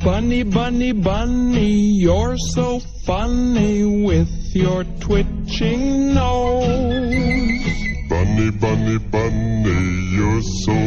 Bunny, bunny, bunny, you're so funny with your twitching nose. Bunny, bunny, bunny, you're so